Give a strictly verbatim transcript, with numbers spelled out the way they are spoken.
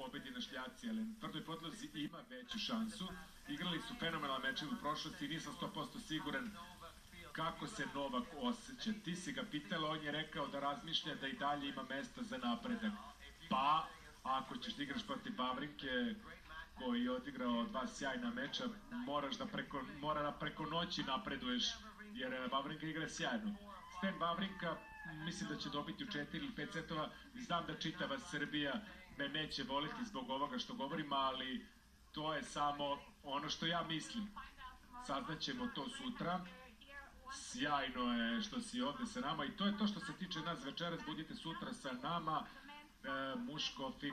pobedi na Šljaci, ali na tvrdoj podlozi ima veću šansu. Igrali su fenomenalne mečeve u prošlosti i nisam sto posto siguran kako se Novak osjeća. Ti si ga pitala, on je rekao da razmišlja da i dalje ima mesta za napredak. Pa, ako ćeš da igraš protiv Vavrinke, koji je odigrao dva sjajna meča, moraš da preko, mora da preko noći napreduješ, jer Vavrinka igra sjajno. Sten Vavrinka, mislim da će dobiti u četiri ili pet setova. Znam da čitava Srbija me neće voliti zbog ovoga što govorim, ali to je samo ono što ja mislim. Saznaćemo to sutra. Sjajno je što si ovde sa nama i to je to što se tiče nas večeras. Budite sutra sa nama. E, muško